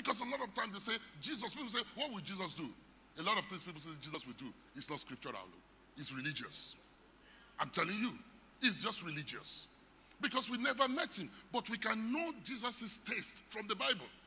Because a lot of times they say, Jesus, people say, what will Jesus do? A lot of things people say Jesus will do. It's not scriptural. It's religious. I'm telling you, it's just religious. Because we never met him. But we can know Jesus' taste from the Bible.